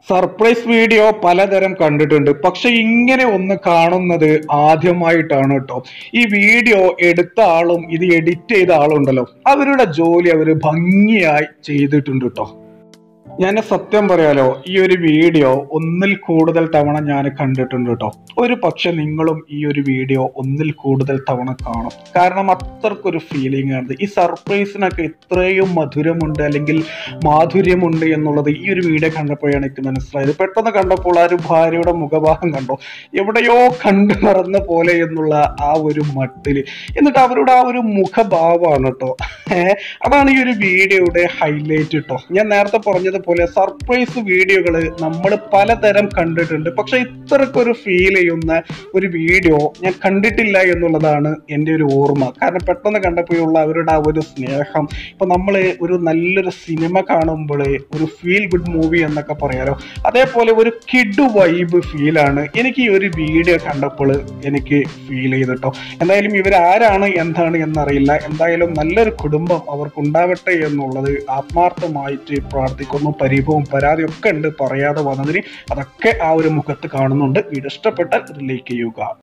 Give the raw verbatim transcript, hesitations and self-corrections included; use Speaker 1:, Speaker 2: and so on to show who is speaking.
Speaker 1: Surprise video പലതരം കണ്ടിട്ടുണ്ട്. പക്ഷെ ഇങ്ങനെ ഒന്ന് കാണുന്നത് ആദ്യമായിട്ടാണ് കേട്ടോ. ഈ വീഡിയോ എടുത്ത ആളും ഇത് എഡിറ്റ് ചെയ്ത ആളും ഉണ്ടല്ലോ, അവരുടെ ജോലി അവര് ഭംഗിയായി ചെയ്തിട്ടുണ്ട് കേട്ടോ. ഞാൻ സത്യം പറയാലോ, ഈ ഒരു വീഡിയോ ഒന്നിൽ കൂടുതൽ തവണ ഞാൻ കണ്ടിട്ടുണ്ട് കേട്ടോ. ഒരു പക്ഷെ നിങ്ങളും ഈ ഒരു വീഡിയോ ഒന്നിൽ കൂടുതൽ തവണ കാണും. കാരണം അത്രക്കൊരു ഫീലിംഗ് ആണ്. ഈ സർപ്രൈസിനൊക്കെ ഇത്രയും മധുരമുണ്ട് അല്ലെങ്കിൽ മാധുര്യമുണ്ട് എന്നുള്ളത് ഈ ഒരു വീഡിയോ കണ്ടപ്പോഴാണ് എനിക്ക് മനസ്സിലായത്. പെട്ടെന്ന് കണ്ടപ്പോൾ ആ ഒരു ഭാര്യയുടെ മുഖഭാവം കണ്ടോ, എവിടെയോ കണ്ടു മറന്ന പോലെ എന്നുള്ള ആ ഒരു മട്ടില്, എന്നിട്ട് അവരുടെ ആ ഒരു മുഖഭാവമാണ് കേട്ടോ. ഏഹ് അതാണ് ഈ ഒരു വീഡിയോയുടെ ഹൈലൈറ്റ് കേട്ടോ. ഞാൻ നേരത്തെ പറഞ്ഞത് പോലെ സർപ്രൈസ് വീഡിയോകൾ നമ്മൾ പലതരം കണ്ടിട്ടുണ്ട്. പക്ഷെ ഇത്രക്കൊരു ഫീൽ ചെയ്യുന്ന ഒരു വീഡിയോ ഞാൻ കണ്ടിട്ടില്ല എന്നുള്ളതാണ് എൻ്റെ ഒരു ഓർമ്മ. കാരണം പെട്ടെന്ന് കണ്ടപ്പോഴുള്ള അവരുടെ ആ ഒരു സ്നേഹം, ഇപ്പൊ നമ്മൾ ഒരു നല്ലൊരു സിനിമ കാണുമ്പോൾ ഒരു ഫീൽ ഗുഡ് മൂവി എന്നൊക്കെ പറയാലോ, അതേപോലെ ഒരു കിഡ് വൈബ് ഫീലാണ് എനിക്ക് ഈ ഒരു വീഡിയോ കണ്ടപ്പോൾ എനിക്ക് ഫീൽ ചെയ്തിട്ടോ. എന്തായാലും ഇവരാരാണ് എന്താണ് എന്നറിയില്ല. എന്തായാലും നല്ലൊരു കുടുംബം അവർക്കുണ്ടാവട്ടെ എന്നുള്ളത് ആത്മാർത്ഥമായിട്ട് പ്രാർത്ഥിക്കുന്നു. പരിഭവവും പരാതിയും ഒക്കെ ഉണ്ട് പറയാതെ വന്നതിന്, അതൊക്കെ ആ ഒരു മുഖത്ത് കാണുന്നുണ്ട്. വീഡിയോ ഇഷ്ടപ്പെട്ടാൽ ലൈക്ക് ചെയ്യുക.